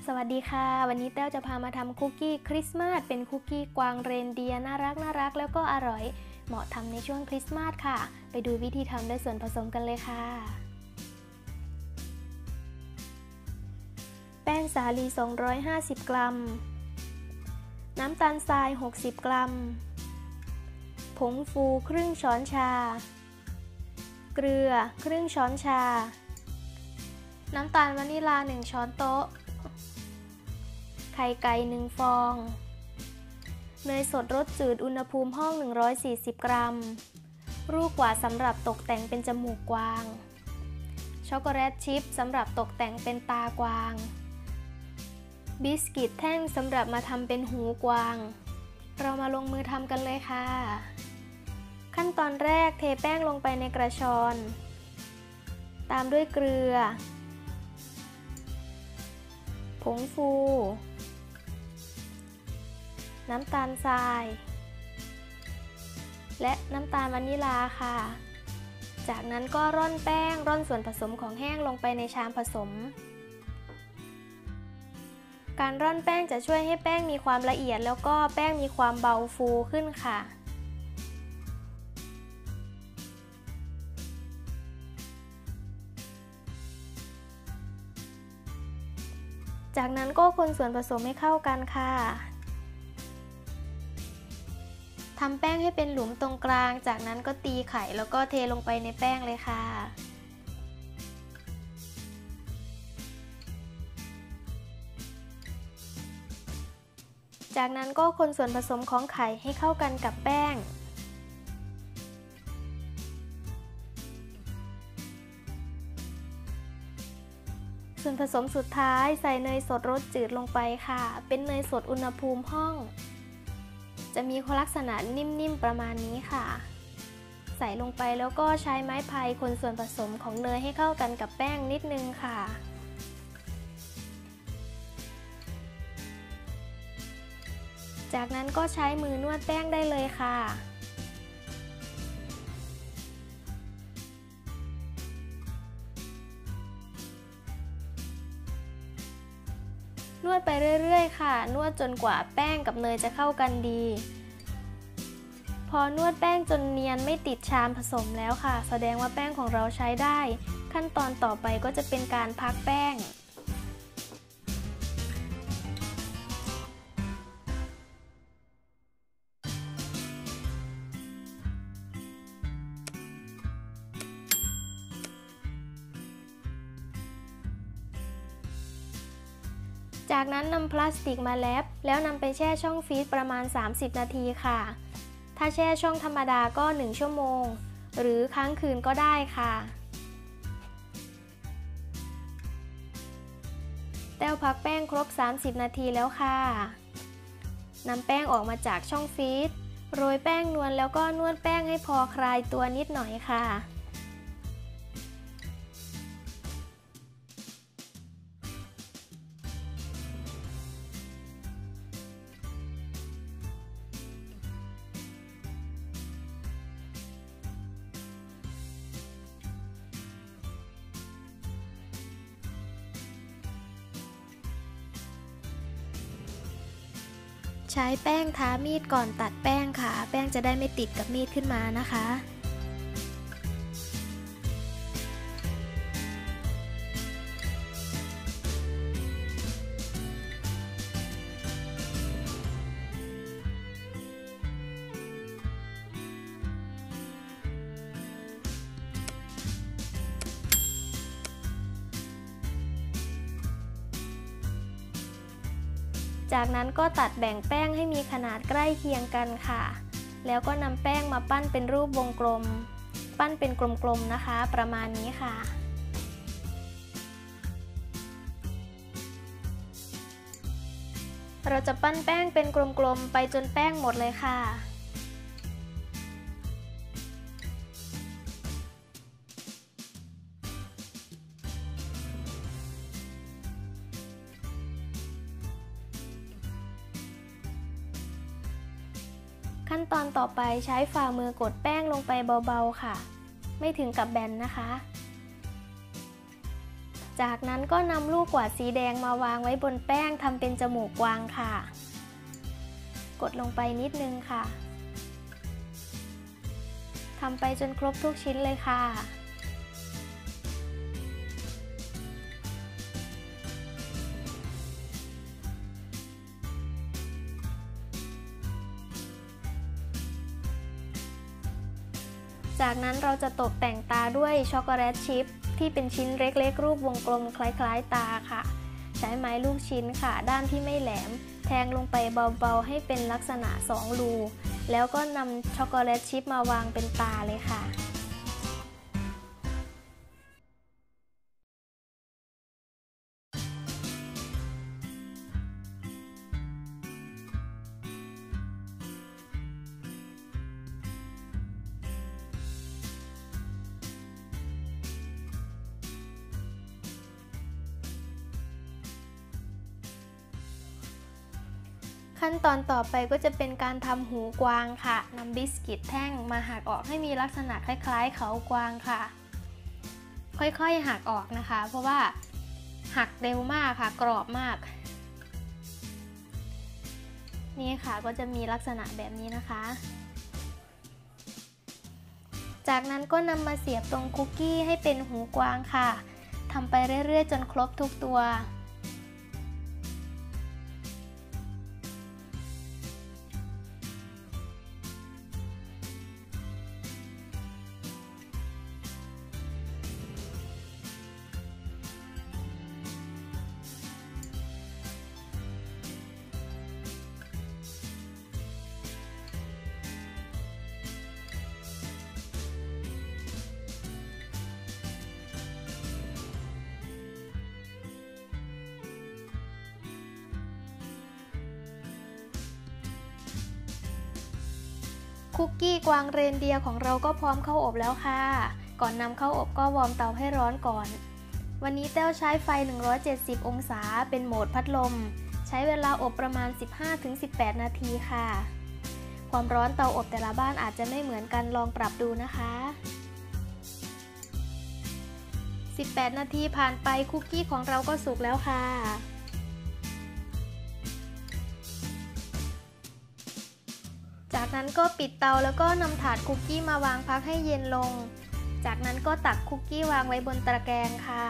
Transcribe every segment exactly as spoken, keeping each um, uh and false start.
สวัสดีค่ะวันนี้แต้วจะพามาทำคุกกี้คริสต์มาสเป็นคุกกี้กวางเรนเดียร์น่ารักน่ารักแล้วก็อร่อยเหมาะทำในช่วงคริสต์มาสค่ะไปดูวิธีทำด้วยส่วนผสมกันเลยค่ะแป้งสาลีสองร้อยห้าสิบกรัมน้ำตาลทรายหกสิบกรัมผงฟูครึ่งช้อนชาเกลือครึ่งช้อนชาน้ำตาลวานิลาหนึ่งช้อนโต๊ะไข่ไก่หนึ่งฟองเนยสดรสจืดอุณหภูมิห้องหนึ่งร้อยสี่สิบกรัมลูกกวาดสำหรับตกแต่งเป็นจมูกกวางช็อกโกแลตชิพสำหรับตกแต่งเป็นตากวางบิสกิตแท่งสำหรับมาทำเป็นหูกวางเรามาลงมือทำกันเลยค่ะขั้นตอนแรกเทแป้งลงไปในกระชอนตามด้วยเกลือผงฟูน้ำตาลทรายและน้ำตาลวานิลาค่ะจากนั้นก็ร่อนแป้งร่อนส่วนผสมของแห้งลงไปในชามผสมการร่อนแป้งจะช่วยให้แป้งมีความละเอียดแล้วก็แป้งมีความเบาฟูขึ้นค่ะจากนั้นก็คนส่วนผสมให้เข้ากันค่ะทำแป้งให้เป็นหลุมตรงกลางจากนั้นก็ตีไข่แล้วก็เทลงไปในแป้งเลยค่ะจากนั้นก็คนส่วนผสมของไข่ให้เข้ากันกับแป้งส่วนผสมสุดท้ายใส่เนยสดรสจืดลงไปค่ะเป็นเนยสดอุณหภูมิห้องจะมีลักษณะนิ่มๆประมาณนี้ค่ะใส่ลงไปแล้วก็ใช้ไม้พายคนส่วนผสมของเนยให้เข้ากันกับแป้งนิดนึงค่ะจากนั้นก็ใช้มือนวดแป้งได้เลยค่ะนวดไปเรื่อยๆค่ะนวดจนกว่าแป้งกับเนยจะเข้ากันดีพอนวดแป้งจนเนียนไม่ติดชามผสมแล้วค่ะแสดงว่าแป้งของเราใช้ได้ขั้นตอนต่อไปก็จะเป็นการพักแป้งจากนั้นนำพลาสติกมาแรปแล้วนำไปแช่ช่องฟรีซประมาณสามสิบนาทีค่ะถ้าแช่ช่องธรรมดาก็หนึ่งชั่วโมงหรือค้างคืนก็ได้ค่ะแต้วพักแป้งครบสามสิบนาทีแล้วค่ะนำแป้งออกมาจากช่องฟรีซโรยแป้งนวลแล้วก็นวดแป้งให้พอคลายตัวนิดหน่อยค่ะใช้แป้งทามีดก่อนตัดแป้งค่ะแป้งจะได้ไม่ติดกับมีดขึ้นมานะคะจากนั้นก็ตัดแบ่งแป้งให้มีขนาดใกล้เคียงกันค่ะแล้วก็นำแป้งมาปั้นเป็นรูปวงกลมปั้นเป็นกลมๆนะคะประมาณนี้ค่ะเราจะปั้นแป้งเป็นกลมๆไปจนแป้งหมดเลยค่ะขั้นตอนต่อไปใช้ฝ่ามือกดแป้งลงไปเบาๆค่ะไม่ถึงกับแบนนะคะจากนั้นก็นำลูกกวาดสีแดงมาวางไว้บนแป้งทำเป็นจมูกกวางค่ะกดลงไปนิดนึงค่ะทำไปจนครบทุกชิ้นเลยค่ะจากนั้นเราจะตกแต่งตาด้วยช็อกโกแลตชิพที่เป็นชิ้นเล็กๆรูปวงกลมคล้ายๆตาค่ะใช้ไม้ลูกชิ้นค่ะด้านที่ไม่แหลมแทงลงไปเบาๆให้เป็นลักษณะสองรูแล้วก็นำช็อกโกแลตชิพมาวางเป็นตาเลยค่ะขั้นตอนต่อไปก็จะเป็นการทำหูกวางค่ะนำบิสกิตแท่งมาหักออกให้มีลักษณะคล้ายๆเขากวางค่ะค่อยๆหักออกนะคะเพราะว่าหักเร็วมากค่ะกรอบมากนี่ค่ะก็จะมีลักษณะแบบนี้นะคะจากนั้นก็นำมาเสียบตรงคุกกี้ให้เป็นหูกวางค่ะทำไปเรื่อยๆจนครบทุกตัวคุกกี้กวางเรนเดียร์ของเราก็พร้อมเข้าอบแล้วค่ะก่อนนำเข้าอบก็วอร์มเตาให้ร้อนก่อนวันนี้แต้วใช้ไฟหนึ่งร้อยเจ็ดสิบองศาเป็นโหมดพัดลมใช้เวลาอบประมาณ สิบห้าถึงสิบแปด นาทีค่ะความร้อนเตาอบแต่ละบ้านอาจจะไม่เหมือนกันลองปรับดูนะคะสิบแปดนาทีผ่านไปคุกกี้ของเราก็สุกแล้วค่ะจากนั้นก็ปิดเตาแล้วก็นำถาดคุกกี้มาวางพักให้เย็นลงจากนั้นก็ตักคุกกี้วางไว้บนตะแกรงค่ะ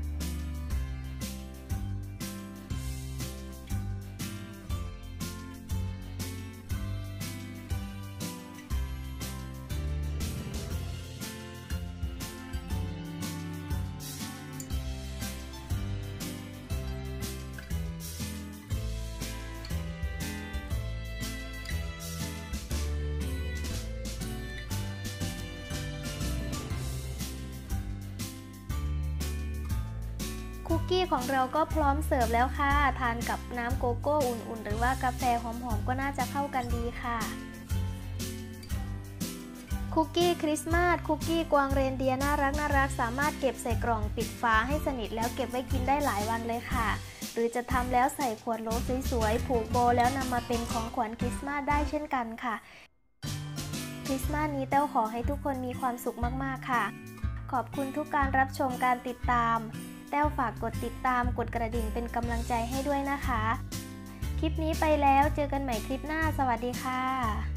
คุกกี้ของเราก็พร้อมเสิร์ฟแล้วค่ะทานกับน้ำโกโก้อุ่นๆหรือว่ากาแฟหอมๆก็น่าจะเข้ากันดีค่ะคุกกี้คริสต์มาสคุกกี้กวางเรนเดียร์น่ารักน่ารักสามารถเก็บใส่กล่องปิดฝาให้สนิทแล้วเก็บไว้กินได้หลายวันเลยค่ะหรือจะทำแล้วใส่ขวดโหลสวยๆผูกโบแล้วนำมาเป็นของขวัญคริสต์มาสได้เช่นกันค่ะคริสต์มาสนี้แต้วขอให้ทุกคนมีความสุขมากๆค่ะขอบคุณทุกการรับชมการติดตามแต้วฝากกดติดตามกดกระดิ่งเป็นกำลังใจให้ด้วยนะคะคลิปนี้ไปแล้วเจอกันใหม่คลิปหน้าสวัสดีค่ะ